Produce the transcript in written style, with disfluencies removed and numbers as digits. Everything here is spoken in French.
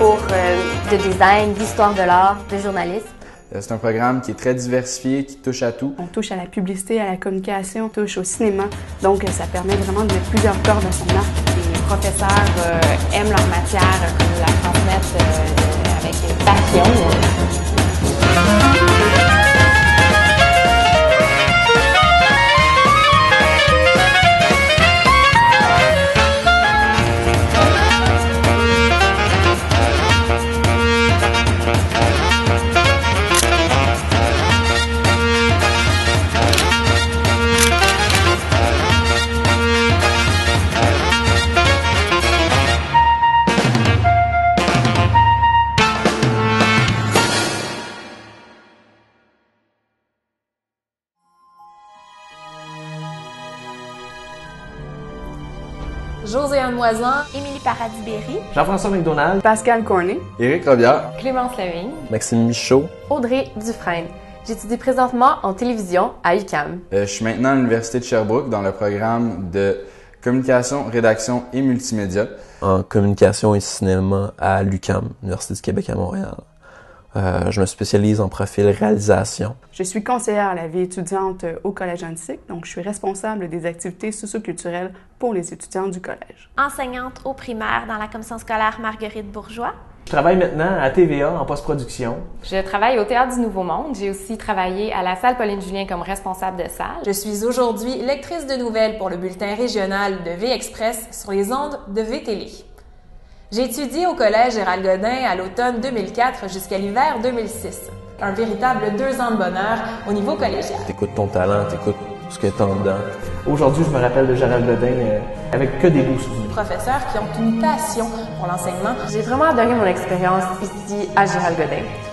cours de design, d'histoire de l'art, de journalisme. C'est un programme qui est très diversifié, qui touche à tout. On touche à la publicité, à la communication, on touche au cinéma. Donc, ça permet vraiment de mettre plusieurs cordes à son arc. Les professeurs aiment leur matière, la transmettre avec passion. Josiane Moisan, Émilie Paradis-Berry, Jean-François McDonald, Pascal Cornet, Éric Robillard, Clémence Lavigne, Maxime Michaud, Audrey Dufresne. J'étudie présentement en télévision à UQAM. Je suis maintenant à l'Université de Sherbrooke dans le programme de communication, rédaction et multimédia. en communication et cinéma à l'UQAM, Université du Québec à Montréal. Je me spécialise en profil réalisation. Je suis conseillère à la vie étudiante au Collège Antique, donc je suis responsable des activités socioculturelles pour les étudiants du collège. Enseignante au primaire dans la commission scolaire Marguerite Bourgeois. Je travaille maintenant à TVA en post-production. Je travaille au Théâtre du Nouveau Monde. J'ai aussi travaillé à la salle Pauline Julien comme responsable de salle. je suis aujourd'hui lectrice de nouvelles pour le bulletin régional de V-Express sur les ondes de V-Télé. J'ai étudié au Collège Gérald Godin à l'automne 2004 jusqu'à l'hiver 2006. Un véritable 2 ans de bonheur au niveau collégial. T'écoutes ton talent, t'écoutes ce que t'as en dedans. Aujourd'hui, je me rappelle de Gérald Godin avec que des beaux souvenirs. Professeurs qui ont une passion pour l'enseignement. J'ai vraiment adoré mon expérience ici à Gérald Godin.